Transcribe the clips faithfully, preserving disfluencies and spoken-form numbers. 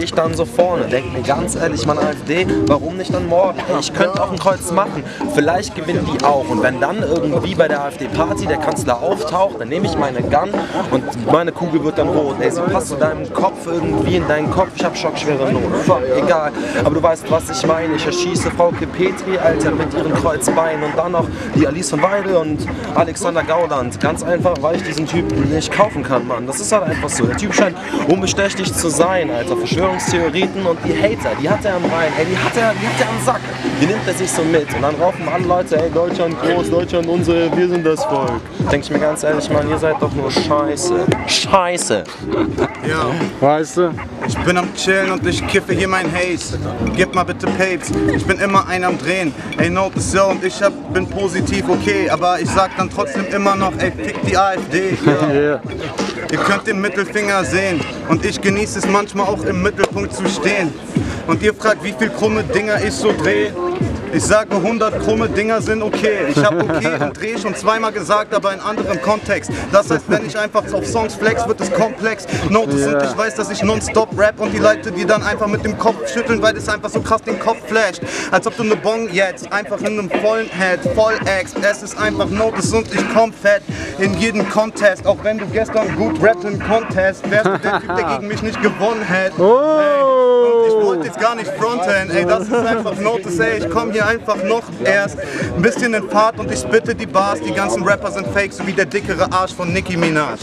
stehe ich dann so vorne, denke mir ganz ehrlich, Mann, AfD, warum nicht dann morgen? Ey, ich könnte auch ein Kreuz machen, vielleicht gewinnen die auch. Und wenn dann irgendwie bei der AfD-Party der Kanzler auftaucht, dann nehme ich meine Gun und meine Kugel wird dann rot. Ey, sie passt zu deinem Kopf irgendwie in deinen Kopf, ich hab schockschwere Not. Fuck, egal. Aber du weißt, was ich meine. Ich erschieße Frauke Petri, Alter, mit ihren Kreuzbeinen und dann noch die Alice von Weidel und Alexander Gauland. Ganz einfach, weil ich diesen Typen nicht kaufen kann, Mann. Das ist halt einfach so. Der Typ scheint unbestechlich zu sein, Alter. Verschwörungstheorien und die Hater, die hat er am Rhein, ey, die hat er, die hat er am Sack. Die nimmt er sich so mit und dann raufen alle Leute, ey, Deutschland groß, Deutschland unsere, wir sind das Volk. Denke ich mir ganz ehrlich, Mann, ihr seid doch nur Scheiße. Scheiße. Ja. Weißt du? Ich bin am Chillen und ich kiffe hier mein Haze. Gib mal bitte Papes, ich bin immer ein am Drehen. Ey, note es so und ich hab, bin positiv, okay. Aber ich sag dann trotzdem immer noch, ey, fick die AfD. Ja. Yeah. Ihr könnt den Mittelfinger sehen und ich genieße es manchmal auch im Mittelpunkt zu stehen. Und ihr fragt, wie viel krumme Dinger ich so dreh. Ich sage hundert krumme Dinger sind okay. Ich hab okay und dreh schon zweimal gesagt, aber in anderem Kontext. Das heißt, wenn ich einfach auf Songs flex, wird es komplex. Notes yeah. Und ich weiß, dass ich nonstop rap und die Leute, die dann einfach mit dem Kopf schütteln, weil das einfach so krass den Kopf flasht. Als ob du ne Bong jetzt einfach in einem vollen Head, voll ext. Es ist einfach Notes und ich komm fett in jeden Contest. Auch wenn du gestern gut rappten Contest, wärst du der Typ, der gegen mich nicht gewonnen hätte. Oh. Und ich wollte jetzt gar nicht fronten, ey, das ist einfach Notes, ey, ich komm hier einfach noch erst ein bisschen in Fahrt und ich spitte die Bars, die ganzen Rapper sind fake, so wie der dickere Arsch von Nicki Minaj.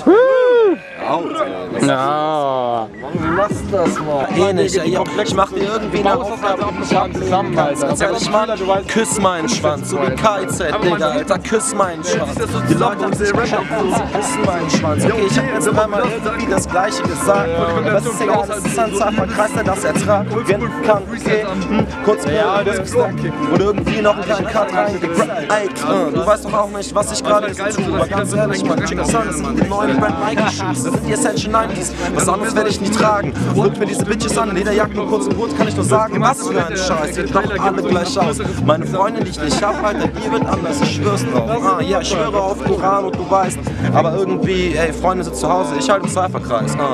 Ja. Wie machst du das, Mann? Eh nicht, ey, ich mach dir irgendwie eine Aufgabe, die ich ablegen kannst. Ganz ehrlich, Mann, küss meinen Schwanz, so wie K Z, Digga, Alter, küss meinen Schwanz. Die Leute haben sich geschafft, sie küssen meinen Schwanz. Okay, ich hab jetzt dreimal irgendwie das Gleiche gesagt. Was ist egal, das ist ein Zahnverkreis, der das ertragen kann. Okay, hm, kurz vor oder irgendwie noch einen kleinen Cut reingekriegt. Du weißt doch auch nicht, was ich gerade so tue. Aber ganz ehrlich, Mann, Chicken Sun sind die neuen Brand Nike Shoes. Das sind die Essential neunziger. Was anderes werde ich nicht tragen. Guck mir diese Bitches an, Lederjacken und kurzen Hut, kann ich nur sagen, was für ein Scheiß. Sieht doch alle gleich aus. Meine Freundin, die ich nicht hab, Alter, die wird anders. Ich schwör's drauf. Ah, ja, ich schwöre auf Koran und du weißt. Aber irgendwie, ey, Freunde sind zu Hause. Ich halte einen Cypherkreis. Ah.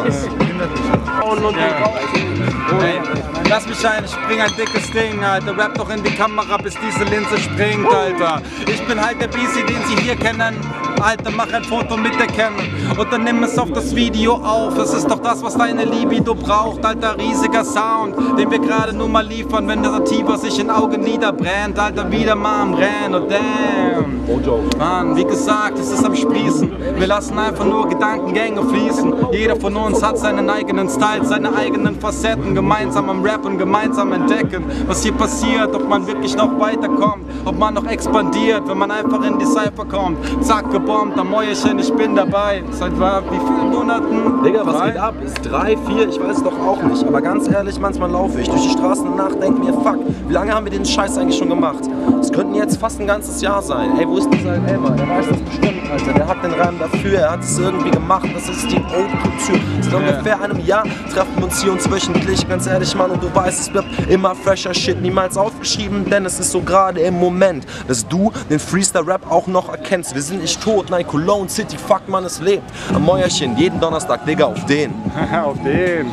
Hey, lass mich ein, ich bring ein dickes Ding, Alter. Rap doch in die Kamera, bis diese Linse springt, Alter. Ich bin halt der B C, den Sie hier kennen. Alter, mach ein Foto mit der Canon und dann nimm es auf das Video auf. Es ist doch das, was deine Libido braucht, Alter, riesiger Sound, den wir gerade nur mal liefern, wenn der Sativa sich in Augen niederbrennt, Alter, wieder mal am Rennen, oh damn. Mann, wie gesagt, es ist am Sprießen, wir lassen einfach nur Gedankengänge fließen. Jeder von uns hat seinen eigenen Style, seine eigenen Facetten, gemeinsam am Rappen, gemeinsam entdecken, was hier passiert, ob man wirklich noch weiterkommt, ob man noch expandiert, wenn man einfach in die Cypher kommt. Zack, gebombt, am Mäuerchen, ich bin dabei. Seit wie vielen Monaten? Digga, was drei? Geht ab? Ist drei, vier, ich weiß es doch auch nicht. Aber ganz ehrlich, manchmal laufe ich durch die Straßen und nachdenke mir, fuck, wie lange haben wir den Scheiß eigentlich schon gemacht? Es könnten jetzt fast ein ganzes Jahr sein. Ey, wo ist dieser Elmer? Der weiß das bestimmt, Alter. Der hat den Reim dafür, er hat es irgendwie gemacht. Das ist die Haute-Couture. Seit yeah. ungefähr einem Jahr treffen wir uns hier uns wöchentlich. Ganz ehrlich, Mann, und du weißt, es bleibt immer fresher Shit. Niemals aufgeschrieben, denn es ist so gerade im Moment, dass du den Freestyle-Rap auch noch erkennst. Wir sind nicht tot, nein, Cologne City, fuck, man, es lebt. Am Mäuerchen, jeden Donnerstag, Digga, auf den. Auf den.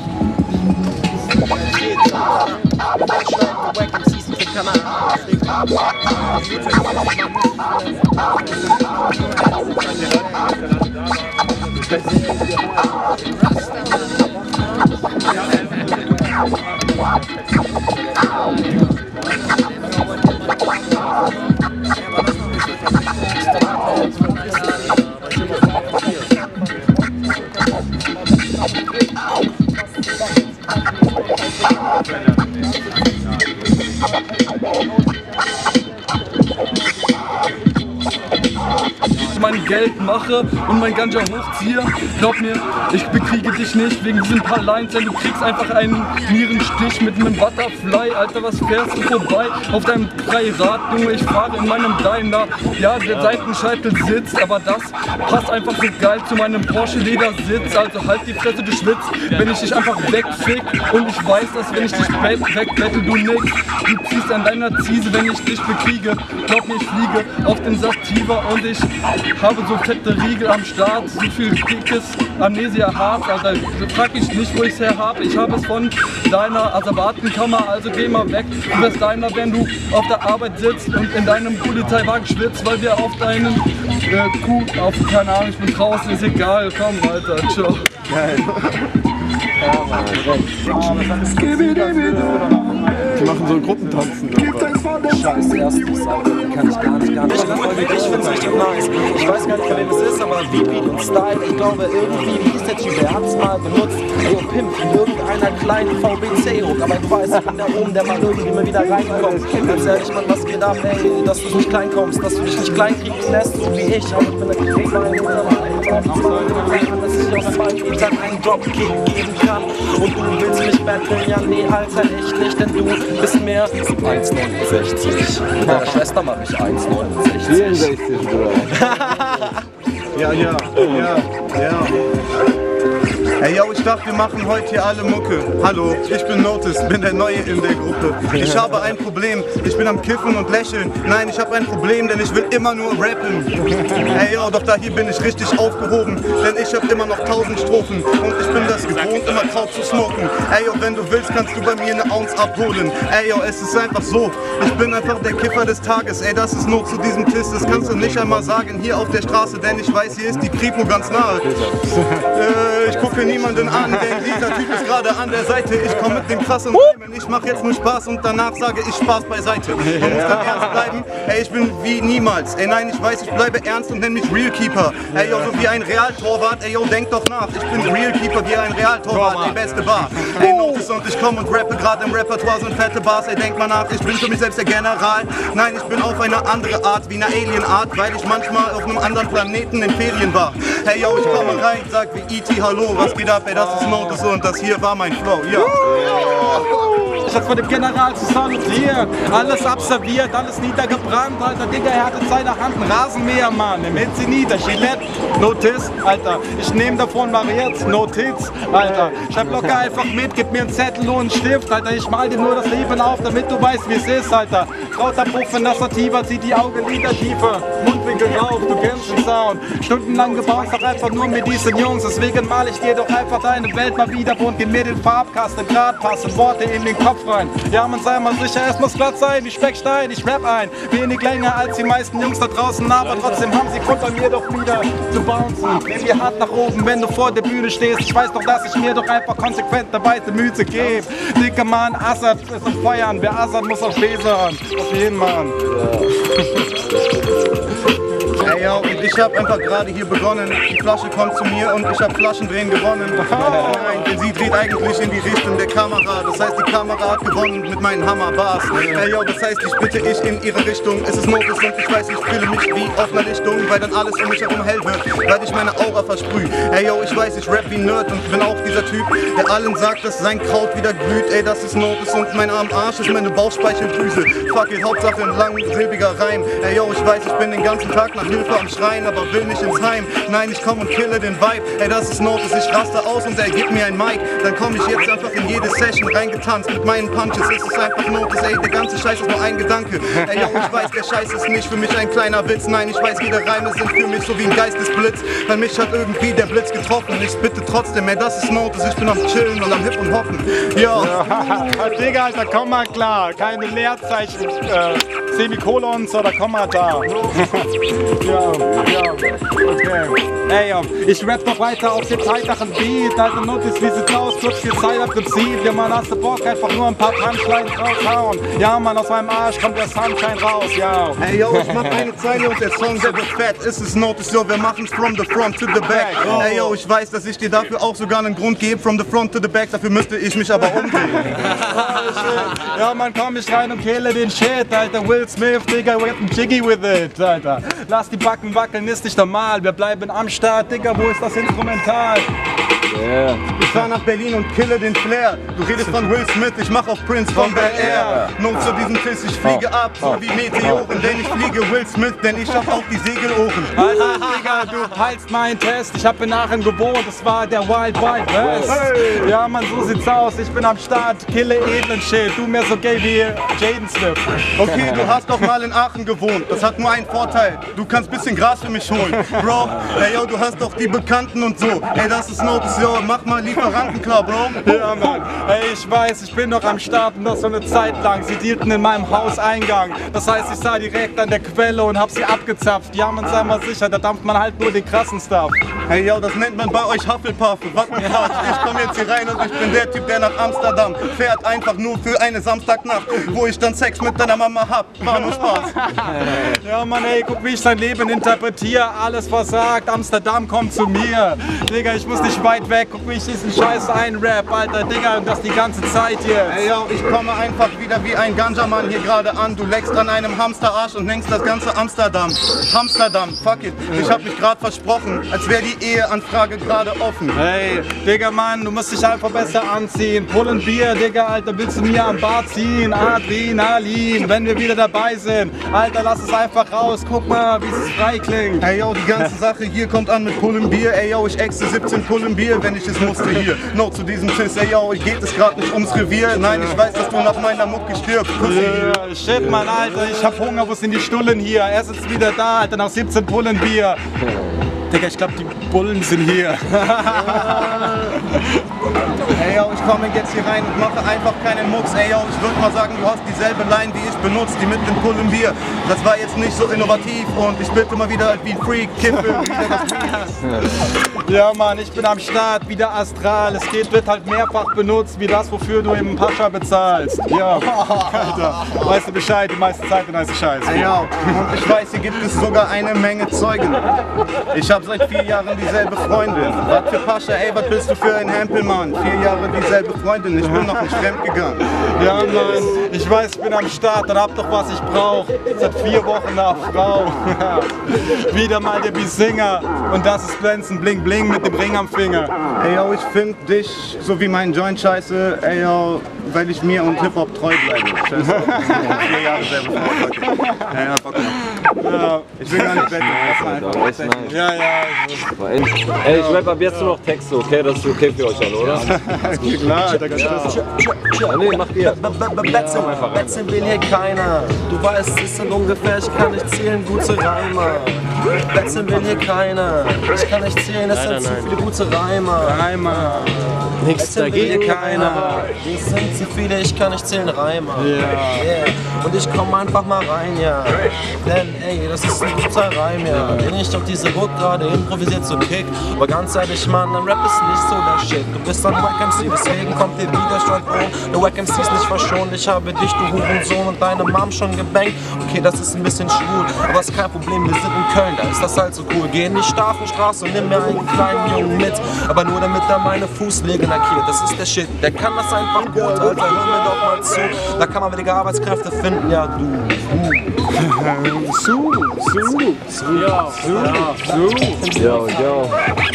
mein Geld mache und mein Ganja hochziehe. Glaub mir, ich bekriege dich nicht wegen diesen paar Lines, denn du kriegst einfach einen Nierenstich mit einem Butterfly. Alter, was fährst du vorbei auf deinem Dreirad, Junge? Ich fahre in meinem Daimler. Ja, der Seitenscheitel sitzt, aber das passt einfach so geil zu meinem Porsche Ledersitz. Also halt die Fresse, du schwitzt, wenn ich dich einfach wegfick. Und ich weiß, dass wenn ich dich wegbettel, du nix. Du ziehst an deiner Ziese, wenn ich dich bekriege. Glaub mir, ich fliege auf den Sativa und ich habe so fette Riegel am Start, so viel dickes Amnesia-Harz, Alter. Frag mich nicht, wo ich es her habe. Ich habe es von deiner Asservatenkammer, also geh mal weg. Du wirst deiner, wenn du auf der Arbeit sitzt und in deinem Polizeiwagen schwitzt, weil wir auf deinen äh, Kuh, auf, keine Ahnung, ich bin draußen, ist egal, komm, Alter, ciao. Geil. Die machen so Gruppentanzen. Scheiß erstes, Alter, den kann ich gar nicht, gar nicht. Ich find's richtig nice. Ich weiß gar nicht, von wem es ist, aber wie Beat und Style, ich glaube irgendwie, wie ist der Typ, der hat's mal benutzt. Ey, und Pimp, in irgendeiner kleinen V B C-Hook, aber du weißt, ich bin der oben, der mal irgendwie mal wieder reinkommt. Ganz ehrlich, Mann, was geht ab, ey, dass du nicht klein kommst, dass du dich nicht klein kriegen lässt, so wie ich, aber ich bin der Krieg, dass ich auf zwei Metern einen Dropkick geben kann. Und du willst mich battlen, ja nee, Alter, echt nicht, denn du bist mehr eins neunundsechzig. Mit meiner Schwester mache ich eins neunundsechzig. vierundsechzig, Bruder. Ja, ja, ja, ja. Ey, yo, ich dachte, wir machen heute hier alle Mucke. Hallo, ich bin Notice, bin der Neue in der Gruppe. Ich habe ein Problem, ich bin am Kiffen und lächeln. Nein, ich habe ein Problem, denn ich will immer nur rappen. Ey, yo, doch da hier bin ich richtig aufgehoben, denn ich habe immer noch tausend Strophen. Und ich bin das gewohnt, immer Kraut zu smoken. Ey, yo, wenn du willst, kannst du bei mir eine Ounce abholen. Ey, yo, es ist einfach so, ich bin einfach der Kiffer des Tages. Ey, das ist nur zu diesem Tisch, das kannst du nicht einmal sagen hier auf der Straße, denn ich weiß, hier ist die Kripo ganz nahe. Äh, ich gucke niemanden an, denn dieser Typ ist gerade an der Seite. Ich komme mit dem krassen Reimen, ich mache jetzt nur Spaß und danach sage ich Spaß beiseite. Man muss dann ernst bleiben, ey, ich bin wie niemals. Ey, nein, ich weiß, ich bleibe ernst und nenn mich Real Keeper. Ey, yo, so wie ein Realtorwart, ey, yo, denk doch nach. Ich bin Real Keeper wie ein Realtorwart, die beste Bar. Ey, Notice und ich komme und rappe gerade im Repertoire sind fette Bars. Ey, denk mal nach, ich bin für mich selbst der General. Nein, ich bin auf eine andere Art, wie eine Alien-Art, weil ich manchmal auf einem anderen Planeten in Ferien war. Hey, yo, ich komme rein, sag wie E T Hallo, was geht ab, ey, das ist Notice und das hier war mein Flow, ja. Ich hab's von dem General zusammen hier, alles abserviert, alles niedergebrannt, Alter, Digga, er hat in seiner Hand einen Rasenmäher, Mann, im Hitze nieder, Gillette, Notiz, Alter, ich nehm davon mal jetzt, Notiz, Alter, schreib locker einfach mit, gib mir einen Zettel und einen Stift, Alter, ich mal dir nur das Leben auf, damit du weißt, wie es ist, Alter, krauter Puff in nasser Tiefer, zieh die Augenlider tiefer, Mundwinkel rauf, du kennst den Sound, stundenlang gebaut, doch einfach nur mit diesen Jungs, deswegen mal ich dir doch einfach deine Welt mal wieder und gib mir den Farbkasten, Grad passen, Worte in den Kopf rein. Ja, man sei mal sicher, es muss glatt sein, wie Speckstein, ich rap ein. Wenig länger als die meisten Jungs da draußen, aber trotzdem haben sie Grund bei mir doch wieder zu bouncen. Nimm dir hart nach oben, wenn du vor der Bühne stehst. Ich weiß doch, dass ich mir doch einfach konsequent dabei die Mütze gebe. Dicker Mann, Assad ist am Feuern, wer Assad muss auf Besern. Auf jeden Mann. Ey, yo, und ich hab einfach gerade hier begonnen. Die Flasche kommt zu mir und ich hab Flaschendrehen gewonnen. Nein, denn sie dreht eigentlich in die Richtung der Kamera. Das heißt, die Kamera hat gewonnen mit meinen Hammerbars. Ey, yo, das heißt, ich bitte ich in ihre Richtung. Es ist Notice und ich weiß, ich fühle mich wie auf einer Lichtung, weil dann alles um mich herum hell wird, weil ich meine Aura versprühe. Ey, yo, ich weiß, ich rap wie Nerd und bin auch dieser Typ, der allen sagt, dass sein Kraut wieder glüht. Ey, das ist Notice und mein arm Arsch ist meine Bauchspeicheldrüse. Fuck it, Hauptsache ein langsilbiger Reim. Ey, yo, ich weiß, ich bin den ganzen Tag nach Hilfe am Schreien, aber will nicht ins Heim. Nein, ich komm und kille den Vibe. Ey, das ist Notice, ich raste aus und er gibt mir ein Mic. Dann komm ich jetzt einfach in jede Session reingetanzt mit meinen Punches. Es ist einfach Notice, ey, der ganze Scheiß ist nur ein Gedanke. Ey, yo, ich weiß, der Scheiß ist nicht für mich ein kleiner Witz. Nein, ich weiß, jede Reime sind für mich so wie ein Geistesblitz. Weil mich hat irgendwie der Blitz getroffen. Ich bitte trotzdem, ey, das ist Notice, ich bin am Chillen und am Hip und Hoppen. Ja. Ja, Digga, Alter, komm mal klar, keine Leerzeichen, äh, Semikolons oder Kommata. Ja, ja, okay. Ey, yo, ich rap noch weiter auf dem zeitachen Beat. Alter, Notice, wie sieht's aus? Kurz viel Zeit ab Prinzip. Ja, man, hast du Bock, einfach nur ein paar Punchlines raushauen. Ja, man, aus meinem Arsch kommt der Sunshine raus, ja. Ey, yo, ich mach eine Zeile und der Song, der wird fett. Es ist Notice, yo, wir machen's from the front to the back. Ey, yo, ich weiß, dass ich dir dafür auch sogar einen Grund gebe. From the front to the back, dafür müsste ich mich aber umdrehen. Ja, man, komm ich rein und kille den Shit, Alter. Will Smith, Digga, we're getting jiggy with it, Alter. Lass die Backen wackeln, ist nicht normal. Wir bleiben am Start, Digga, wo ist das Instrumental? Yeah. Ich fahr nach Berlin und kille den Flair. Du redest von Will Smith, ich mach auf Prince von Bel Air. Nun zu diesem Tisch, ich fliege Oh. ab, so wie Meteoren. Denn ich fliege Will Smith, denn ich hab auch die Segelohren. Alter, Digga, du haltst meinen Test. Ich hab in Aachen gewohnt, das war der Wild Wild West. Hey. Ja, Mann, so sieht's aus. Ich bin am Start, kille edlen Shit. Du mehr so gay wie Jaden Smith. Okay, du hast doch mal in Aachen gewohnt. Das hat nur einen Vorteil. Du kannst bisschen Gras für mich holen. Bro, ey, yo, du hast doch die Bekannten und so. Ey, das ist Notes, yo, mach mal Lieferanten klar, Bro. Ja, Mann. Ey, ich weiß, ich bin noch am Start und das so eine Zeit lang. Sie dealten in meinem Hauseingang. Das heißt, ich sah direkt an der Quelle und hab sie abgezapft. Ja, man, sei mal sicher, da dampft man halt nur den krassen Stuff. Hey, yo, das nennt man bei euch Hufflepuff. Was ein Quatsch. Ich komm jetzt hier rein und ich bin der Typ, der nach Amsterdam fährt. Einfach nur für eine Samstagnacht, wo ich dann Sex mit deiner Mama hab. War nur Spaß. Ja, Mann, ey, guck, wie ich sein Leben interpretiere. Alles versagt, Amsterdam kommt zu mir. Digga, ich muss nicht weit weg. Guck, wie ich diesen Scheiß einrap, Alter, Digga, und das die ganze Zeit jetzt. Hey, yo, ich komme einfach wieder wie ein Ganja-Mann hier gerade an. Du leckst an einem Hamsterarsch und hängst das ganze Amsterdam. Amsterdam, fuck it. Ich hab mich gerade versprochen, als wäre die Eheanfrage gerade offen. Hey, Digga, Mann, du musst dich einfach besser anziehen. Pullen Bier, Digga, Alter, willst du mir am Bar ziehen? Adrenalin, wenn wir wieder dabei sind. Alter, lass es einfach raus. Guck mal, wie es frei klingt. Ey, yo, die ganze Sache hier kommt an mit Pullen Bier. Ey, yo, ich ächze siebzehn Pullen Bier, wenn ich es musste hier. No, zu diesem Tisch. Ey, yo, geht es gerade nicht ums Revier. Nein, ich weiß, dass du nach meiner Mucke stirbst. Pussy. Ja, shit, Mann, Alter, ich hab Hunger, wo sind die Stullen hier? Er ist wieder da, Alter, nach siebzehn Pullen Bier. Digga, ich glaub, die Bullen sind hier. Ey, yo, ich komme jetzt hier rein und mache einfach keinen Mucks. Ey, yo, ich würde mal sagen, du hast dieselbe Line, die ich benutze, die mit dem Pullen Bier. Das war jetzt nicht so innovativ und ich bitte mal wieder wie ein Freak, kippe wieder das Bier. Ja, Mann, ich bin am Start, wieder astral. Es geht, wird halt mehrfach benutzt, wie das, wofür du im Pascha bezahlst. Ja, Alter, weißt du Bescheid, die meiste Zeit und heiße Scheiße. Ey, yo, und ich weiß, hier gibt es sogar eine Menge Zeugen. Ich habe seit vier Jahren dieselbe Freundin. Was für Pascha, ey, was bist du für ein Hempelmann? Vier Jahre dieselbe Freundin, ich bin noch nicht fremd gegangen. Ja, Mann, ich weiß, ich bin am Start und hab doch, was ich brauch. Seit vier Wochen nach Frau. Wieder mal der Bisinger und das ist Glänzen, bling bling mit dem Ring am Finger. Ey, yo, ich find dich so wie mein Joint scheiße, ey, yo, weil ich mir und Hip-Hop treu bleibe. Scheiße. Vier Jahre selber Frau, okay. Ey, ja, fuck mal. Ja, ich will gar nicht wetten. Das ist nice. Ja, ja. Ey, ich rap ab jetzt nur noch Texte, okay? Das ist okay für euch alle, oder? Klar, Alter, ganz schön. Ja, nee, macht ihr. Betzeln will hier keiner. Du weißt, es sind ungefähr, ich kann nicht zählen, gute Reime. Betzeln will hier keiner. Ich kann nicht zählen, es sind zu viele gute Reime. Reime. Nichts dagegen, will hier keiner. Es sind zu viele, ich kann nicht zählen, Reime. Yeah. Und ich komm einfach mal rein, ja. Denn, ey, das ist ein guter Reim, ja. Den ich auf diese Hook gerade improvisiert so Kick. Aber ganz ehrlich, Mann, dein Rap ist nicht so der Shit. Du bist ein Wack M C, deswegen kommt dir Widerstand um. Der Wack M C ist nicht verschont, ich habe dich, du Hurensohn, und deine Mom schon gebankt. Okay, das ist ein bisschen schwul, aber ist kein Problem, wir sind in Köln, da ist das halt so cool. Geh in die Stafenstraße und nimm mir einen kleinen Jungen mit. Aber nur damit er meine Fußnägel lackiert, das ist der Shit. Der kann das einfach gut, Alter, hör mir doch mal zu. Da kann man wieder Arbeitskräfte finden, ja du. Su, su, su, ja, su, su. Yo, yo.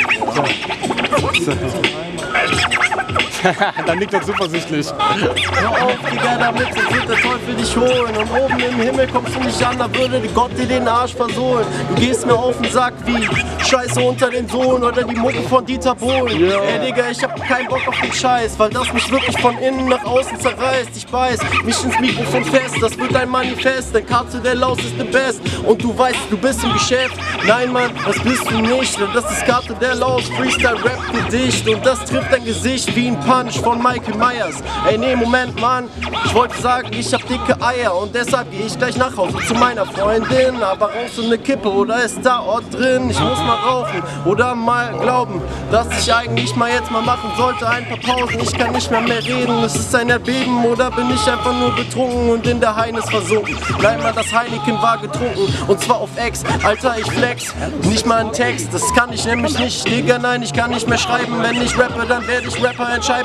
Dann liegt er zuversichtlich. Hör auf, Digga, damit wird der Teufel dich holen. Und oben im Himmel kommst du nicht an, da würde Gott dir den Arsch versohlen. Du gehst mir auf den Sack wie Scheiße unter den Sohn oder die Mucke von Dieter Bohlen. Yeah. Ey, Digga, ich hab keinen Bock auf den Scheiß, weil das mich wirklich von innen nach außen zerreißt. Ich beiß mich ins Mikrofon fest, das wird ein Manifest. Denn Karte der Laus ist the best. Und du weißt, du bist im Geschäft. Nein, Mann, das bist du nicht. Denn das ist Karte der Laus, Freestyle-Rap-Gedicht. Und das trifft dein Gesicht wie ein Punch von Michael Myers. Ey, nee, Moment, Mann, ich wollte sagen, ich hab dicke Eier und deshalb gehe ich gleich nach Hause zu meiner Freundin. Aber rauchst du eine Kippe oder ist da Ort drin? Ich muss mal rauchen oder mal glauben, dass ich eigentlich mal jetzt mal machen sollte. Ein paar Pausen, ich kann nicht mehr mehr reden. Es ist ein Erbeben oder bin ich einfach nur betrunken und in der Heines versunken? Bleib mal, das Heineken war getrunken und zwar auf Ex. Alter, ich flex, nicht mal ein Text, das kann ich nämlich nicht. Digga, nein, ich kann nicht mehr schreiben. Wenn ich rappe, dann werde ich Rapper entscheiden.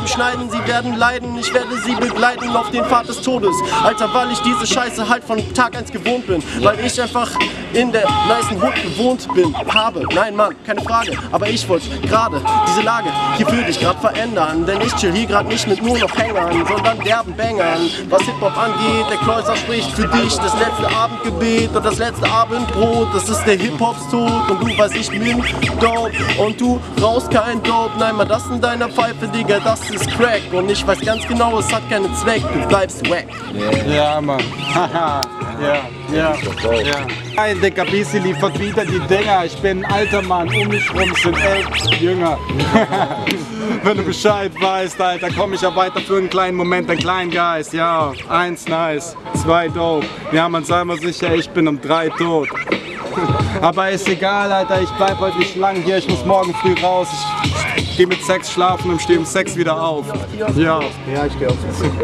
Scheiben schneiden, sie werden leiden. Ich werde sie begleiten auf den Pfad des Todes. Alter, weil ich diese Scheiße halt von Tag eins gewohnt bin. Weil ich einfach in der nicen Hut gewohnt bin, habe. Nein, Mann, keine Frage. Aber ich wollte gerade diese Lage hier für dich gerade verändern. Denn ich chill hier gerade nicht mit nur noch Hängern, sondern derben Bangern. Was Hip-Hop angeht, der Kleuser spricht für dich das letzte Abendgebet und das letzte Abendbrot. Das ist der Hip-Hops Tod und du weißt, ich bin dope und du rauchst kein Dope. Nein, mal das in deiner Pfeife, Digga, das ist Crack. Und ich weiß ganz genau, es hat keinen Zweck, du bleibst wack. Ja, Mann. Haha. Ja, ja, ja. Ein Dicker Bisi liefert wieder die Dinger. Ich bin ein alter Mann, um mich rum sind elf Jünger. Wenn du Bescheid weißt, Alter, komm ich ja weiter für einen kleinen Moment, ein kleinen Geist. Ja, eins nice, zwei dope. Ja, man sei mal sicher, ich bin um drei tot. Aber ist egal, Alter, ich bleib heute nicht lang hier. Ich muss morgen früh raus. Ich, ich geh mit Sex schlafen und stehe um Sex wieder auf. Ja. Ja, ich geh auf Sex.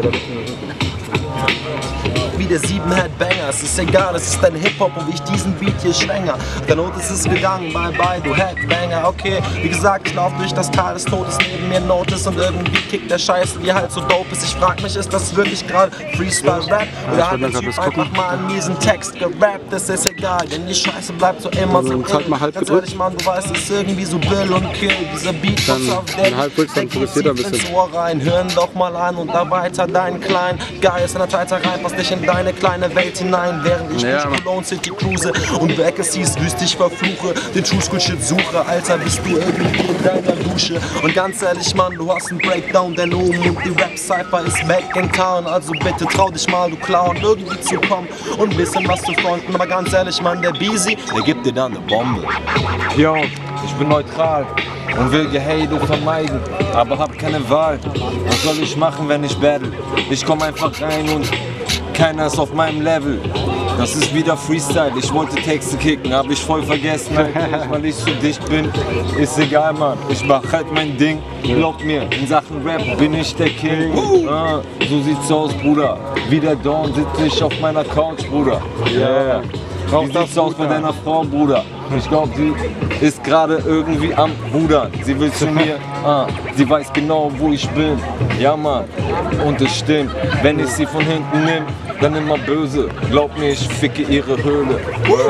Wie der sieben Headbanger, es ist egal, es ist dein Hip-Hop und wie ich diesen Beat hier schwänger. Der Not ist es gegangen, bye bye, du Headbanger, okay. Wie gesagt, ich lauf durch das Tal des Todes, neben mir Notice und irgendwie kickt der Scheiße, die halt so dope ist. Ich frag mich, ist das wirklich gerade Freestyle-Rap? Oder hat der Typ einfach mal einen miesen Text gerappt? Das ist egal, denn die Scheiße bleibt so immer so ill. Ganz ehrlich, Mann, du weißt, es ist irgendwie so Bill und Kill. Dieser Beat, was auf der der geht tief ins Ohr rein. Hören doch mal an und da weiter deinen kleinen Geist in der Zeit rein, was dich in deine kleine Welt hinein, während ich ja, durch Cologne City cruise und Vacancies wüst ich verfluche, den True School Shit suche, Alter, bist du irgendwie in deiner Dusche. Und ganz ehrlich, Mann, du hast einen Breakdown, denn oben und die Rap-Cypher ist back in town, also bitte trau dich mal, du Clown, irgendwie zu kommen und ein bisschen was zu fronten. Aber ganz ehrlich, Mann, der Beezy, der gibt dir dann eine Bombe. Yo, ich bin neutral und will Gehate vermeiden, aber hab keine Wahl. Was soll ich machen, wenn ich battle? Ich komm einfach rein und keiner ist auf meinem Level. Das ist wieder Freestyle. Ich wollte Texte kicken, hab ich voll vergessen, Alter, weil ich so dicht bin. Ist egal, Mann. Ich mach halt mein Ding. Glaub mir, in Sachen Rap bin ich der King. Ah, so sieht's aus, Bruder. Wie der Dawn sitze ich auf meiner Couch, Bruder. Yeah. Wie sieht's aus bei deiner Frau, Bruder? Ich glaub, sie ist gerade irgendwie am Rudern. Sie will zu mir, ah, sie weiß genau, wo ich bin. Ja, Mann, und es stimmt. Wenn ich sie von hinten nehm, dann immer böse. Glaub mir, ich ficke ihre Höhle.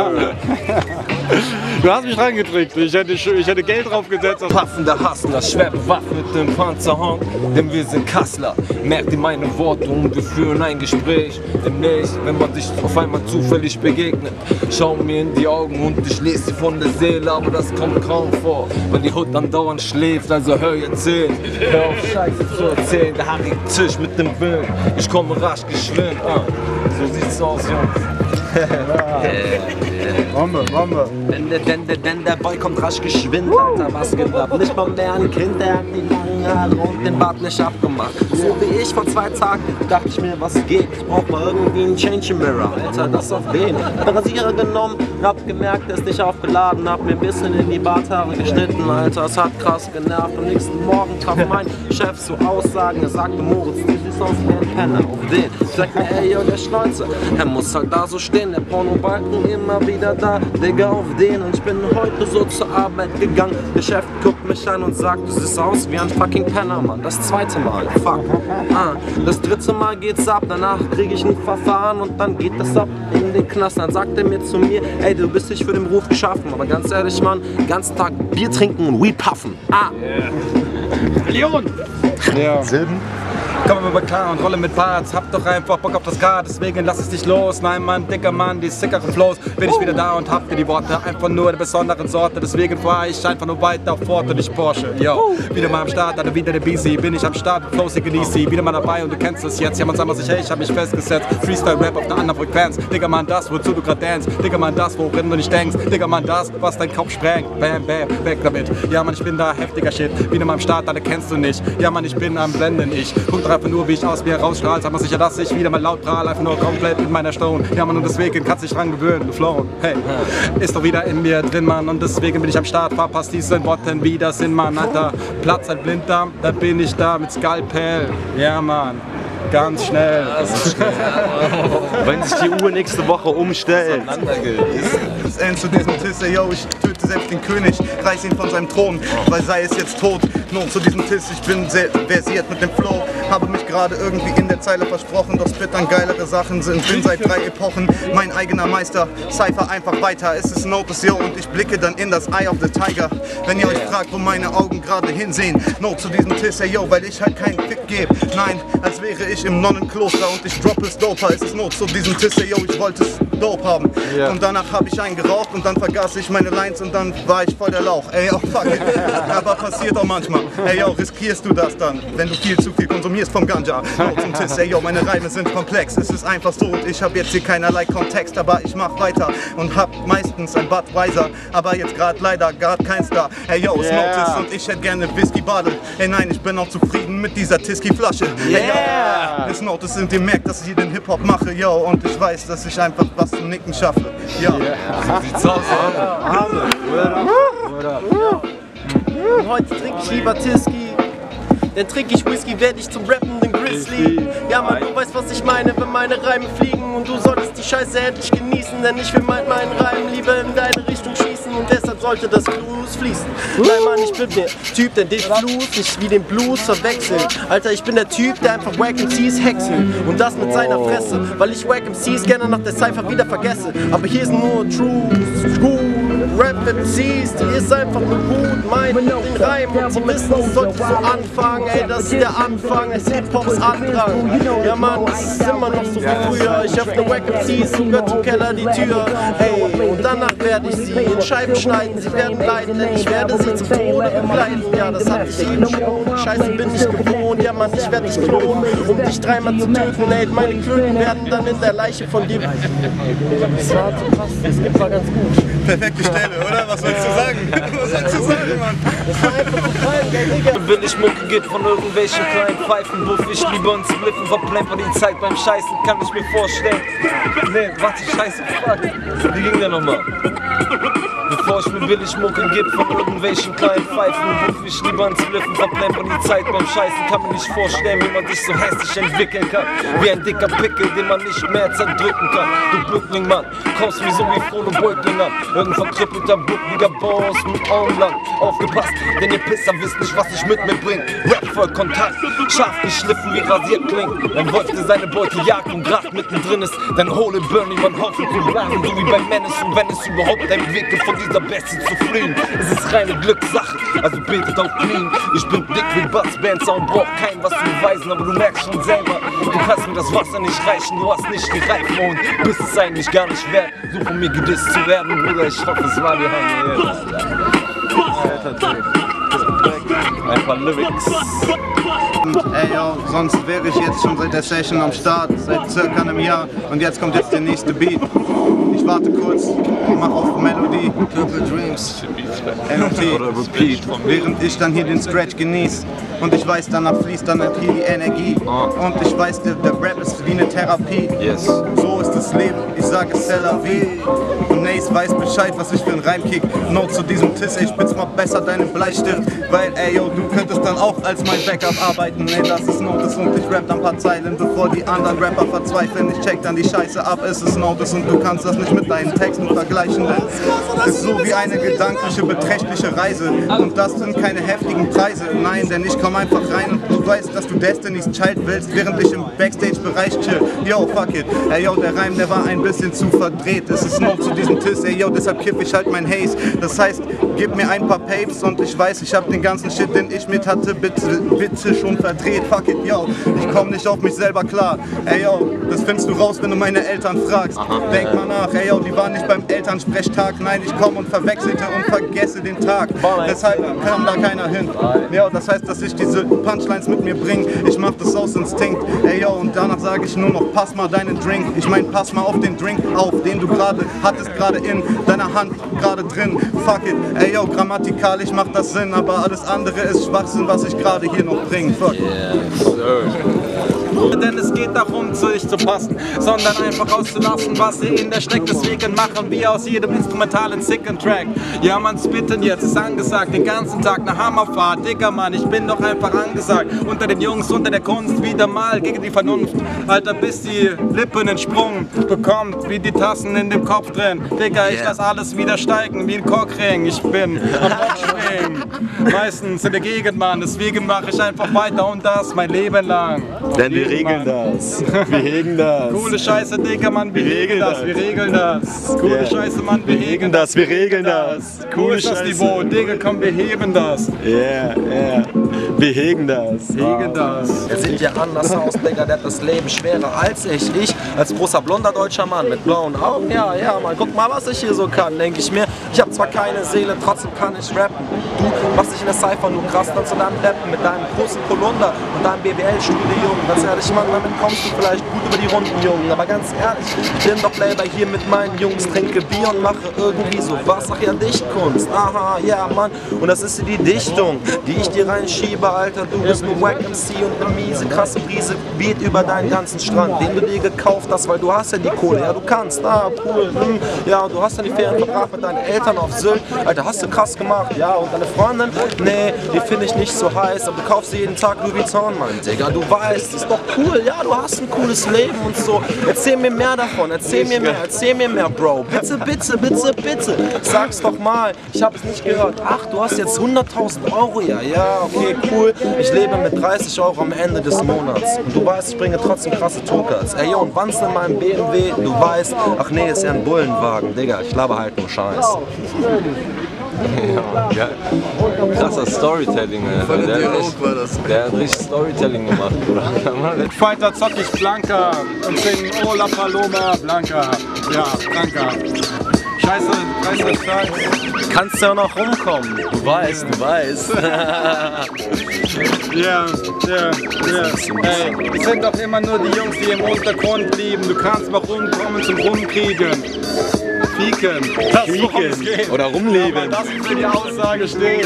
Du hast mich reingedrückt, ich hätte, ich hätte Geld drauf gesetzt. Paffender Hustler, schwer bewaffnet im Panzerhorn, denn wir sind Kassler. Merkt ihr meine Worte und wir führen ein Gespräch. Demnächst, wenn man sich auf einmal zufällig begegnet, schau mir in die Augen und ich lese sie von der Seele, aber das kommt kaum vor, weil die Hut andauernd schläft, also hör jetzt hin. Hör auf Scheiße zu erzählen, der Harry Tisch mit dem Bild, ich komme rasch geschwind, ah. So sieht's aus, Jungs. Bombe, Bombe. Denn, denn, denn, denn der Boy kommt rasch geschwind, Alter, was geht ab? Nicht mal mehr ein Kind, der hat die langen Haare und den Bart nicht abgemacht. So wie ich vor zwei Tagen dachte ich mir, was geht? Ich brauch mal irgendwie einen Change Mirror, Alter, das auf wen? Rasierer genommen, hab gemerkt, er ist nicht aufgeladen, hab mir ein bisschen in die Barthaare geschnitten, Alter, es hat krass genervt. Am nächsten Morgen traf mein Chef so Aussagen, er sagte, Moritz, du siehst aus wie ein Penner, auf den. Ich sag mir, ey, yo, der Schnäuzer, er muss halt da so stehen, der Pornobalken immer wieder da, Digga, auf den. Und ich bin heute so zur Arbeit gegangen, der Chef guckt mich an und sagt, du siehst aus wie ein fucking Penner, Mann. Das zweite Mal, fuck. Ah, das dritte Mal geht's ab, danach krieg ich ein Verfahren und dann geht das ab in den Knast. Dann sagt er mir zu mir, ey, du bist nicht für den Beruf geschaffen, aber ganz ehrlich, Mann, den ganzen Tag Bier trinken und Weed puffen. Ah! Million! Ja. Silben? Komm aber klar und rolle mit Parts, hab doch einfach Bock auf das Grad, deswegen lass es dich los. Nein, Mann, dicker Mann, die sickeren Flows, bin ich wieder da und hab dir die Worte einfach nur der besonderen Sorte. Deswegen fahr ich einfach nur weiter fort und nicht Porsche. Yo, wieder mal am Start, also wieder der B C, bin ich am Start, Flows, ich genieße sie, wieder mal dabei und du kennst es jetzt. Ja, man sagt mal sich, hey, ich hab mich festgesetzt, Freestyle-Rap auf einer anderen Frequenz. Digga, Mann, das, wozu du grad dance, Digga, Mann, das, worin du nicht denkst, Digga, Mann, das, was dein Kopf sprengt. Bam, bam, weg damit. Ja, Mann, ich bin da heftiger Shit, wieder mal am Start, alle kennst du nicht. Ja, Mann, ich bin am Blenden, ich guck doch einfach nur, wie ich aus mir rausstrahlt, sag mal sicher, dass ich wieder mal laut prahl, einfach nur komplett mit meiner Stone. Ja, Mann, und deswegen kannst dich dran gewöhnen, du Flown. Hey, ist doch wieder in mir drin, Mann, und deswegen bin ich am Start, verpasst diesen Worten wieder Sinn, Mann, Alter. Platz halt Blinddarm, da bin ich da mit Skalpell. Ja, Mann, ganz schnell. Also schnell. Wenn sich die Uhr nächste Woche umstellt. Das Ende zu diesem Tisse, yo, ich töte töte selbst den König, reiß ihn von seinem Thron, weil sei es jetzt tot. Nun zu diesem Tisch, ich bin sehr versiert mit dem Flow, habe mich gerade irgendwie in der Zeile versprochen, doch spit dann geilere Sachen sind, bin seit drei Epochen mein eigener Meister, Cypher einfach weiter, es ist Notice, yo, und ich blicke dann in das Eye of the Tiger, wenn ihr euch fragt, wo meine Augen gerade hinsehen, no zu diesem Tisch, ey, yo, weil ich halt keinen Fick gebe, nein, als wäre ich im Nonnenkloster und ich droppe es doper, es ist no zu diesem Tisch, ey, yo, ich wollte es dope haben, yeah. Und danach habe ich einen geraucht und dann vergaß ich meine Lines und dann war ich voll der Lauch, ey, oh fuck it, aber passiert auch manchmal, ey, yo, riskierst du das dann, wenn du viel zu viel konsumierst vom Ganja, no zum Tisch, ey, yo, meine Reime sind komplex, es ist einfach so und ich habe jetzt hier keinerlei Kontext, aber ich mach weiter und hab meistens ein Budweiser, aber jetzt grad leider gar kein Star, ey, yo, yeah. Notice und ich hätte gerne Whisky Bottle, ey, nein, ich bin auch zufrieden mit dieser Tiski-Flasche, yeah. Ey, yo, es Notice und ihr merkt, dass ich hier den Hip-Hop mache, yo, und ich weiß, dass ich einfach was zum Nicken schaffe, yo. Yeah. So sieht's aus, und heute trinke ich lieber Tiski, dann trinke ich Whisky, werde ich zum rappenden Grizzly. Ja man, du weißt was ich meine, wenn meine Reime fliegen und du solltest die Scheiße endlich genießen, denn ich will mit meinen Reimen lieber in deine Richtung schießen und deshalb sollte das Blues fließen. Nein Mann, ich bin der Typ, der den Blues nicht wie den Blues verwechselt. Alter, ich bin der Typ, der einfach Wack M Cs häckselt und das mit seiner Fresse, weil ich Wack M Cs gerne nach der Cypher wieder vergesse. Aber hier sind nur True School Rap M Cs, die ist einfach nur gut, meinen den Reim und sie wissen, es sollte so anfangen, ey, das ist der Anfang des Hip-Hops Andrang. Ja Mann, es ist immer noch so wie früher, ich öffne Wack M Cs, sogar zum Keller die Tür, ey, und danach werde ich sie in Scheiben schneiden, sie werden leiden, denn ich werde sie zum Tode begleiten, ja, das hatte ich eben schon, Scheiße bin ich gewohnt, ja Mann, ich werde dich klonen, um dich dreimal zu töten, ey, meine Klöten werden dann in der Leiche von dir. Das war so krass, das gibt war ganz gut. Perfekte Stelle, oder? Was sollst du sagen? Was sollst du sagen, Mann? Das war einfach so geil, Digga. Wenn ich Mucke geht von irgendwelchen kleinen Pfeifen, wuff ich lieber ins Spliffen, verplemper die Zeit beim Scheißen, kann ich mir vorstellen. Nee, warte, scheiße, fuck. Wie ging der nochmal? Bevor ich mir billig Mucke gib von irgendwelchen kleinen Pfeifen, wuff ich lieber ins Spliffen, verplemper die Zeit beim Scheißen, kann mir nicht vorstellen, wie man dich so hässlich entwickeln kann. Wie ein dicker Pickel, den man nicht mehr zerdrücken kann. Du Bückling, Mann, kommst mir so wie Frodo Beugling an. Irgend verkrüppelter, buckliger Boss mit Augenlang. Aufgepasst, denn ihr Pisser wisst nicht, was ich mit mir bring. Rap voll Kontakt, scharf geschliffen wie rasiert klingt. Ein Wolf, der seine Beute jagt und grad mittendrin ist. Dann hole Bernie, man Haufen zu blasen, so wie bei Menace. Und wenn es überhaupt ein Weg gibt, von dieser Bestie zu fliehen, es ist reine Glückssache, also betet auf Knien. Ich bin dick wie Bassbands und brauch kein was zu beweisen, aber du merkst schon selber, du kannst mir das Wasser nicht reichen, du hast nicht die Reifen und bist es eigentlich gar nicht wert, so von mir gedisst zu werden, Bruder, ich hoffe, es war die Hand. Ein paar Lyrics. Ey yo, sonst wäre ich jetzt schon seit der Session am Start, seit circa einem Jahr und jetzt kommt jetzt der nächste Beat. Ich warte kurz, mach auf Melodie, Purple Dreams, N O T, oder Repeat, während ich dann hier den Scratch genieße und ich weiß, danach fließt dann hier die Energie und ich weiß, der, der Rap ist wie eine Therapie, yes. So ist das Leben, ich sage es c'est la vie und Nace weiß Bescheid, was ich für einen Reim kick, no zu diesem Tiss, ey, spitz mal besser deinen Bleistift, weil ey yo, du könntest dann auch als mein Backup arbeiten, ey, das ist Notice und ich rap dann ein paar Zeilen, bevor die anderen Rapper verzweifeln, ich check dann die Scheiße ab, es ist Notice und du kannst das nicht mit deinen Texten vergleichen, denn es ist so wie eine gedankliche, beträchtliche Reise und das sind keine heftigen Preise, nein, denn ich komm einfach rein und du weißt, dass du Destiny's Child willst, während ich im Backstage-Bereich chill, yo, fuck it, ey, yo, der Reim, der war ein bisschen zu verdreht, es ist no zu diesem Tiss, ey, yo, deshalb kiff ich halt mein Haze, das heißt, gib mir ein paar Papes und ich weiß, ich hab den ganzen Shit, den ich mit hatte, bitte, bitte schon verdreht, fuck it, yo, ich komm nicht auf mich selber klar, ey, yo, das findest du raus, wenn du meine Eltern fragst, denk mal nach, ey, yo, die waren nicht beim Elternsprechtag, nein, ich komm und verwechselte und vergesse den Tag, deshalb kam da keiner hin, yo, das heißt, dass ich diese Punchlines mit mir bring, ich mach das aus Instinkt, ey, yo, und danach sage ich nur noch, pass mal deinen Drink, ich mein, pass mal auf den Drink auf, den du gerade hattest, gerade in deiner Hand, gerade drin, fuck it, ey, yo, grammatikalisch macht das Sinn, aber alles andere ist Schwachsinn, was ich gerade hier noch bring, fuck. Yes, sir. Denn es geht darum, zu sich zu passen, sondern einfach auszulassen, was ihr in der steckt. Deswegen machen wir aus jedem instrumentalen sicken Track. Ja, man, spitten jetzt ist angesagt, den ganzen Tag eine Hammerfahrt. Digga, Mann, ich bin doch einfach angesagt. Unter den Jungs, unter der Kunst, wieder mal gegen die Vernunft. Alter, bis die Lippen den Sprung bekommt, wie die Tassen in dem Kopf drin. Digga, ich lass alles wieder steigen, wie ein Cockring. Ich bin am Bockspringen. Meistens in der Gegend, Mann, deswegen mache ich einfach weiter und das mein Leben lang. Denn wir regeln das. Wir hegen das. Coole Scheiße, Digga, Mann, wir regeln das. Wir regeln das. Coole Yeah. Scheiße, Mann, wir hegen das. Wir regeln das. Cool Coole ist das Scheiße. Niveau, Digga, komm, wir heben das. Yeah, yeah. Wir hegen das. Hegen das. Er sieht ja anders aus, Digga, der hat das Leben schwerer als ich. Ich als großer blonder deutscher Mann mit blauen Augen, ja, ja, Mann, guck mal, was ich hier so kann, denke ich mir. Ich hab zwar keine Seele, trotzdem kann ich rappen. Du machst dich in der Cypher nur krass, dann zu deinem Rappen mit deinem großen Polunder und deinem B W L-Studium. Ganz ehrlich, Mann, damit kommst du vielleicht gut über die Runden, Jungen. Aber ganz ehrlich, ich bin doch selber hier mit meinen Jungs, trinke Bier und mache irgendwie so was. Ach ja, Dichtkunst, aha, ja, Mann. Und das ist die Dichtung, die ich dir reinschiebe, Alter. Du bist nur Wack M C und eine miese, krasse Brise weht über deinen ganzen Strand, den du dir gekauft hast, weil du hast ja die Kohle. Ja, du kannst, ah, cool, hm. Ja, und du hast ja die Ferien verbracht mit deinen Eltern auf Sylt. Alter, hast du krass gemacht, ja. Und deine Freundin, nee, die finde ich nicht so heiß, aber du kaufst jeden Tag Louis Vuitton, Mann, Digga. Du weißt, ist doch cool, ja, du hast ein cooles Leben und so. Erzähl mir mehr davon, erzähl mir mehr, erzähl mir mehr, Bro. Bitte, bitte, bitte, bitte. Sag's doch mal, ich hab's nicht gehört. Ach, du hast jetzt hunderttausend Euro, ja, ja, okay, cool. Ich lebe mit dreißig Euro am Ende des Monats. Und du weißt, ich bringe trotzdem krasse Tourcards. Ey, yo, und wann's in meinem B M W? Du weißt, ach nee, ist ja ein Bullenwagen, Digga. Ich laber halt nur Scheiß. Ja, ja. Krasser Storytelling, Alter. Der, der, hat richtig, war das. der hat richtig Storytelling gemacht, Bruder. Mit Fighter zock ich Blanca und sing Ola Paloma Blanca. Ja, Blanca. Scheiße, scheiße, scheiße. Kannst ja noch rumkommen. Du weißt, du weißt. Ja, ja, ja. Ey, es sind doch immer nur die Jungs, die im Untergrund blieben. Du kannst mal rumkommen zum Rumkriegen. Fieken. Das ist, worum es geht. Oder rumleben. Aber das für die Aussage steht.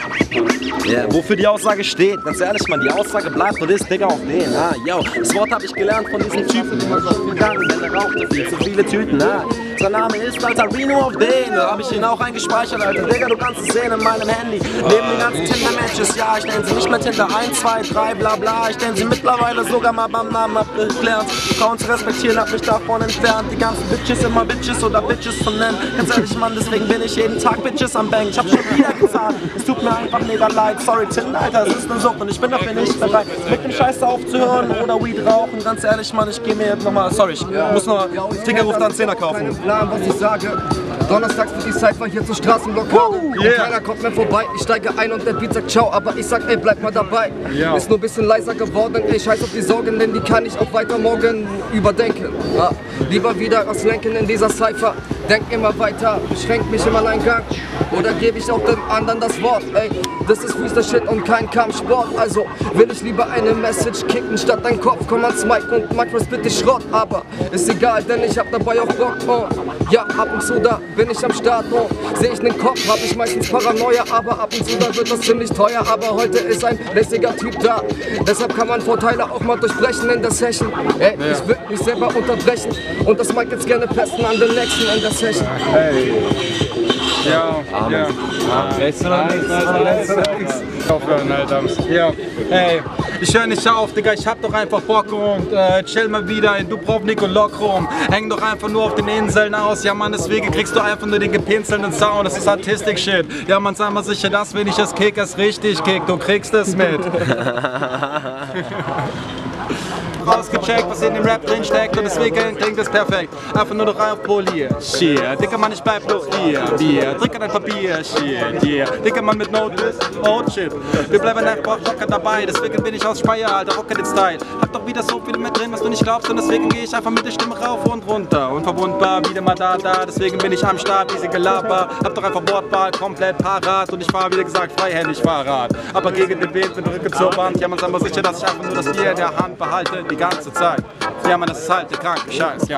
Ja, wofür die Aussage steht, ganz ehrlich, man, die Aussage bleibt und ist, Digga, auf den, ah, yo. Das Wort habe ich gelernt von diesem Typen, immer so viel Gang, denn er rauchte viel zu viele Tüten, ah. Sein Name ist, Alter, Reno auf den, da habe ich ihn auch eingespeichert, Alter, Digga, du kannst es sehen in meinem Handy. Neben den ganzen Tinder-Matches, ja, ich nenne sie nicht mehr Tinder, eins, zwei, drei, bla bla, ich nenne sie mittlerweile sogar mal beim Namen abgeklärt. Frauen zu respektieren, hab mich davon entfernt, die ganzen Bitches immer Bitches oder Bitches zu nennen. Ganz ehrlich, Mann, deswegen bin ich jeden Tag Bitches am Bang, ich hab schon wieder gesagt, es tut mir einfach mega leid. Sorry, Tinder, Alter, es ist eine Sucht und ich bin dafür nicht bereit, mit dem Scheiß aufzuhören oder Weed rauchen. Ganz ehrlich, Mann, ich gehe mir jetzt nochmal, sorry, ich muss noch, Ticker ruft an Zehner kaufen. Plan, was ich sage. Donnerstags wird die Cypher hier zur Straßenblockade. Yeah. Und keiner kommt mehr vorbei. Ich steige ein und der Beat sagt ciao, aber ich sag ey, bleib mal dabei. Yeah. Ist nur ein bisschen leiser geworden, ey, scheiß auf die Sorgen, denn die kann ich auch weiter morgen überdenken. Ja. Lieber wieder was lenken in dieser Cypher. Denk immer weiter, beschränkt mich im Alleingang. Oder gebe ich auch dem anderen das Wort, ey. Das ist Freestyle-Shit und kein Kampfsport. Also will ich lieber eine Message kicken, statt dein Kopf komm ans Mic und manchmal bitte Schrott. Aber ist egal, denn ich hab dabei auch Bock. Oh. Ja, ab und zu da bin ich am Start. Oh. Seh ich nen Kopf, hab ich meistens Paranoia. Aber ab und zu da wird das ziemlich teuer. Aber heute ist ein lässiger Typ da. Deshalb kann man Vorteile auch mal durchbrechen in der Session. Ey, ja. Ich will mich selber unterbrechen und das Mic jetzt gerne pesten an den nächsten in der Session. Hey. Ja, ja. Jetzt noch nichts. Aufhören, Alter. Ja, hey, ich höre nicht auf, Digga, ich hab doch einfach Bock und äh, chill mal wieder in Dubrovnik und Lock rum. Häng doch einfach nur auf den Inseln aus. Ja, Mann, deswegen kriegst du einfach nur den gepinselnden Sound. Das ist Artistik-Shit. Ja, man, sei mal sicher, dass wenn ich das kick, es richtig kick, du kriegst es mit. Rausgecheckt, was in dem Rap drin steckt und deswegen klingt es perfekt. Einfach nur noch aufpoliert. Shit, dicker Mann, ich bleib doch hier. Bier, trinke dein Papier. Shit, yeah. Dicker Mann mit Notice. Oh shit. Wir bleiben einfach locker dabei. Deswegen bin ich aus Speyer, Alter, rocke den Style. Hab doch wieder so viel mit drin, was du nicht glaubst. Und deswegen gehe ich einfach mit der Stimme rauf und runter. Unverwundbar, wieder mal da, da. Deswegen bin ich am Start, easy Gelaber. Hab doch einfach Wortwahl komplett parat. Und ich fahr, wie gesagt, freihändig Fahrrad. Aber gegen den Wind mit dem Rücken zur Wand. Ja, man sei mal sicher, dass ich einfach nur das Bier in der Hand behalte. Die ganze Zeit. Ja, man, das ist halt der kranke Scheiß, ja.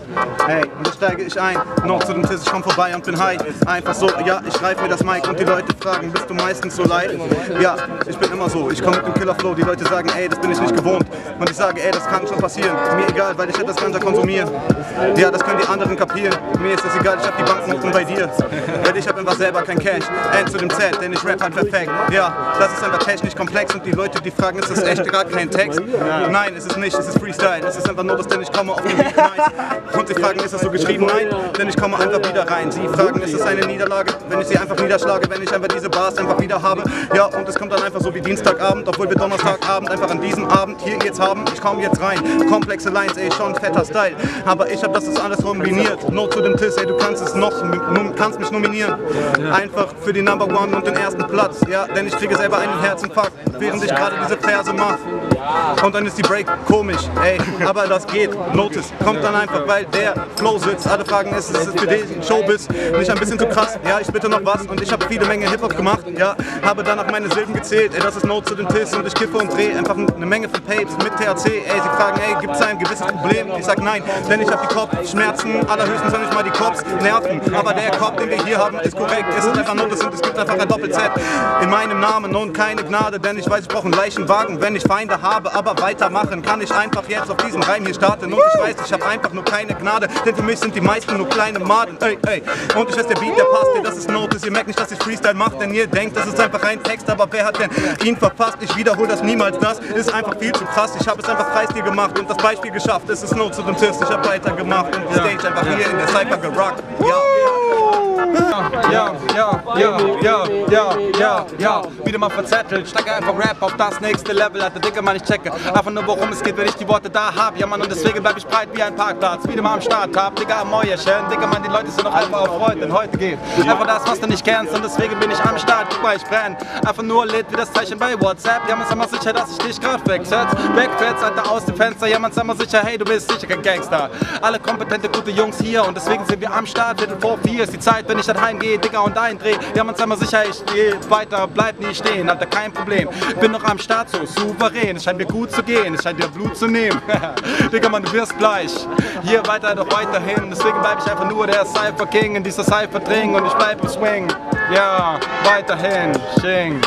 Hey, und da steige ich ein, noch zu dem Tisch, ich komm vorbei und bin high. Einfach so, ja, ich greife mir das Mic und die Leute fragen, bist du meistens so live? Ja, ich bin immer so, ich komme mit dem Killerflow, die Leute sagen, ey, das bin ich nicht gewohnt. Und ich sage, ey, das kann schon passieren, mir egal, weil ich hätte das Ganja konsumieren. Ja, das können die anderen kapieren, mir ist das egal, ich hab die Banknoten bei dir. Weil ich hab einfach selber kein Cash, N zu dem Z, denn ich rap halt perfekt. Ja, das ist einfach technisch komplex und die Leute, die fragen, ist das echt gerade kein Text? Nein, ist es nicht, es ist Freestyle, es ist einfach nur das, denn ich komme auf den Beat nice. Und sie fragen, ist das so geschrieben? Nein, denn ich komme einfach wieder rein. Sie fragen, ist es eine Niederlage, wenn ich sie einfach niederschlage, wenn ich einfach diese Bars einfach wieder habe. Ja, und es kommt dann einfach so wie Dienstagabend, obwohl wir Donnerstagabend einfach an diesem Abend hier jetzt haben. Ich komme jetzt rein, komplexe Lines, ey, schon fetter Style. Aber ich hab das ist alles kombiniert. No zu dem Tisch, ey, du kannst es noch, kannst mich nominieren. Einfach für die Number One und den ersten Platz. Ja, denn ich kriege selber einen Herzinfarkt, während ich gerade diese Verse mache. Und dann ist die Break komisch, ey, aber das geht. Notice kommt dann einfach, weil der Flow sitzt. Alle fragen, ist es für den Showbiz nicht ein bisschen zu krass? Ja, ich bitte noch was und ich habe viele Menge Hip-Hop gemacht. Ja, habe danach meine Silben gezählt. Ey, das ist No zu den Tisch und ich kiffe und drehe einfach eine Menge von Papes mit T H C. Ey, sie fragen, ey, gibt es ein gewisses Problem? Ich sag nein, denn ich habe die Kopfschmerzen, allerhöchstens wenn ich mal die Cops nerven. Aber der Kopf, den wir hier haben, ist korrekt. Es ist einfach Notice und es gibt einfach ein Doppel-Z in meinem Namen und keine Gnade, denn ich weiß, ich brauche einen Leichenwagen, wenn ich Feinde habe, aber weitermachen kann ich einfach jetzt auf diesem Reim hier starten und ich weiß, ich habe einfach nur keine Gnade, denn für mich sind die meisten nur kleine Maden, ey, ey. Und ich weiß, der Beat, der passt, ey, das ist Notice, ihr merkt nicht, dass ich Freestyle mache, denn ihr denkt, das ist einfach ein Text, aber wer hat denn ihn verfasst? Ich wiederhole das niemals, das ist einfach viel zu krass, ich habe es einfach Freistil gemacht und das Beispiel geschafft, es ist No zu dem Tisch, ich habe weitergemacht und die Stage einfach hier in der Cypher gerockt, ja. Ja, ja, ja, ja, ja, ja, ja, wieder mal verzettelt, stecke einfach Rap auf das nächste Level, Alter, Digga, Mann, ich checke einfach nur, worum es geht, wenn ich die Worte da hab, ja, Mann, und deswegen bleib ich breit wie ein Parkplatz, wieder mal am Start hab, Digga, am Mäuerchen, Digga, Mann, die Leute sind doch einfach auf Freude, denn heute geht einfach das, was du nicht kennst, und deswegen bin ich am Start, guck mal, ich brenn, einfach nur lit wie das Zeichen bei WhatsApp, ja, man, sei mal sicher, dass ich dich grad wegsetz, wegfetz, Alter, aus dem Fenster, ja, man, sei mal sicher, hey, du bist sicher kein Gangster, alle kompetente, gute Jungs hier, und deswegen sind wir am Start, Viertel vor vier ist die Zeit, wenn ich dann heimgehe, Digga, und eindreh. Ja, man, sei mal sicher, ich geh weiter, bleib nie stehen, Alter, kein Problem. Bin noch am Start, so souverän. Es scheint mir gut zu gehen, es scheint dir Blut zu nehmen. Digga, man, du wirst gleich hier weiter, doch weiterhin. Deswegen bleib ich einfach nur der Cypher King in dieser Cypher Dring und ich bleib im Swing. Ja, weiterhin, Shing.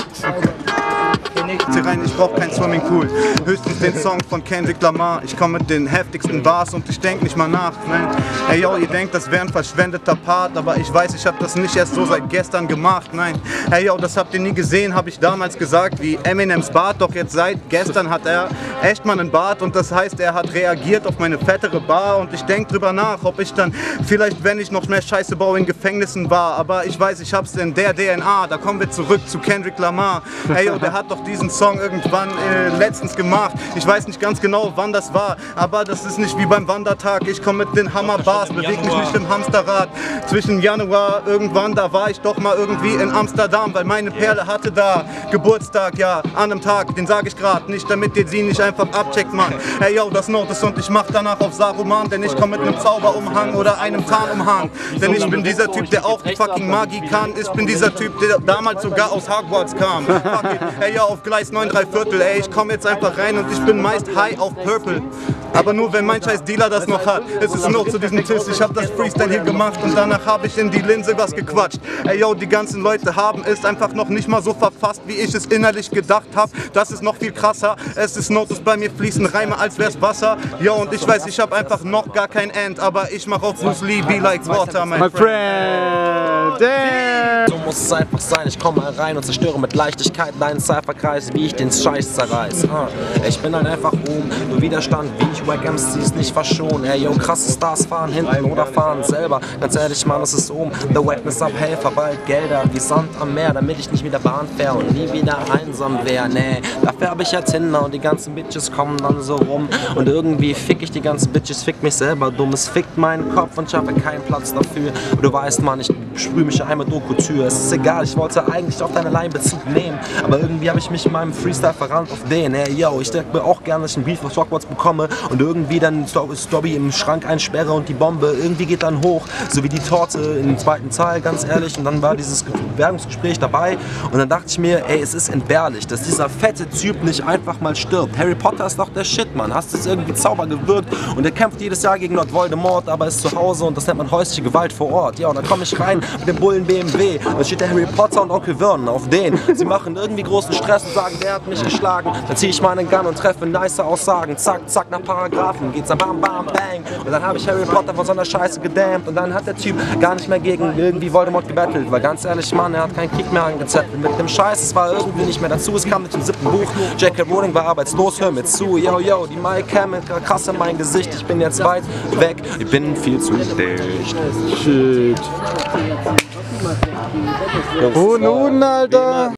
Hier rein, ich brauch kein Swimmingpool, höchstens den Song von Kendrick Lamar. Ich komme mit den heftigsten Bars und ich denk nicht mal nach. Nein, ey yo, ihr denkt, das wäre ein verschwendeter Part, aber ich weiß, ich hab das nicht erst so seit gestern gemacht. Nein, hey yo, das habt ihr nie gesehen, habe ich damals gesagt, wie Eminems Bart. Doch jetzt seit gestern hat er echt mal einen Bart und das heißt, er hat reagiert auf meine fettere Bar und ich denk drüber nach, ob ich dann vielleicht, wenn ich noch mehr Scheiße baue, in Gefängnissen war. Aber ich weiß, ich hab's in der D N A. Da kommen wir zurück zu Kendrick Lamar. Hey yo, der hat doch diesen Song irgendwann äh, letztens gemacht. Ich weiß nicht ganz genau, wann das war, aber das ist nicht wie beim Wandertag. Ich komme mit den Hammerbars, bewege mich nicht im Hamsterrad. Zwischen Januar irgendwann, da war ich doch mal irgendwie in Amsterdam, weil meine Perle hatte da Geburtstag, ja, an einem Tag, den sage ich gerade nicht, damit ihr sie nicht einfach abcheckt, Mann. Hey yo, das Notice und ich mach danach auf Saruman, denn ich komme mit einem Zauberumhang oder einem Tarnumhang. Denn ich bin dieser Typ, der auch fucking Magie kann. Ich bin dieser Typ, der damals sogar aus Hogwarts kam. Fuck it. Hey yo, auf Gleis neun drei Viertel, ey, ich komme jetzt einfach rein und ich bin meist high auf Purple. Aber nur wenn mein scheiß Dealer das noch hat. Es ist nur zu diesem Tisch, ich hab das Freestyle hier gemacht und danach habe ich in die Linse was gequatscht. Ey yo, die ganzen Leute haben es einfach noch nicht mal so verfasst, wie ich es innerlich gedacht hab. Das ist noch viel krasser, es ist Notice, bei mir fließen Reime, als wär's Wasser. Yo, und ich weiß, ich hab einfach noch gar kein End, aber ich mach auf Bruce Lee, be like water, my friend. Damn. So muss es einfach sein, ich komme mal rein und zerstöre mit Leichtigkeit deinen Cypherkreis, wie ich den Scheiß zerreiß. Ich bin halt einfach oben, nur Widerstand, wie ich Wack M Cs nicht verschonen. Ey yo, krasse Stars fahren hinten oder fahren selber. Ganz ehrlich, Mann, es ist oben, the Wackness ab, Helfer, bald Gelder, wie Sand am Meer, damit ich nicht wieder Bahn fähr und nie wieder einsam wär. Nee, dafür hab ich ja Tinder und die ganzen Bitches kommen dann so rum und irgendwie fick ich die ganzen Bitches, fick mich selber dumm. Es fickt meinen Kopf und ich habe keinen Platz dafür. Du weißt, Mann, ich sprühe mich ein mit Eau Couture. Es ist egal, ich wollte eigentlich auf deine Line Bezug nehmen, aber irgendwie habe ich mich in meinem Freestyle verrannt auf den. Ey, yo, ich denke mir auch gerne, dass ich einen Beef auf Rockwards bekomme und irgendwie dann Stobby im Schrank einsperre und die Bombe irgendwie geht dann hoch, so wie die Torte in dem zweiten Teil, ganz ehrlich. Und dann war dieses Bewerbungsgespräch dabei und dann dachte ich mir, ey, es ist entbehrlich, dass dieser fette Typ nicht einfach mal stirbt. Harry Potter ist doch der Shit, Mann. Hast es irgendwie Zauber gewirkt und er kämpft jedes Jahr gegen Lord Voldemort, aber ist zu Hause und das nennt man häusliche Gewalt vor Ort. Ja, und dann komme ich rein mit dem Bullen B M W und dann steht der Harry Potter und Onkel Vernon auf den. Sie machen irgendwie großen Stress und sagen, der hat mich geschlagen. Dann ziehe ich meinen Gun und treffe nice Aussagen. Zack, zack, nach Paragraphen geht's dann bam, bam, bang. Und dann habe ich Harry Potter von so einer Scheiße gedammt und dann hat der Typ gar nicht mehr gegen irgendwie Voldemort gebettelt, weil ganz ehrlich, Mann, er hat keinen Krieg mehr angezettelt. Mit dem Scheiß, es war irgendwie nicht mehr dazu. Es kam mit dem siebten Buch. J K Rowling war arbeitslos, hör mir zu. Yo, yo, die Mike Cam krass in mein Gesicht. Ich bin jetzt weit weg. Ich bin viel zu dicht. Shit. Und nun, Alter.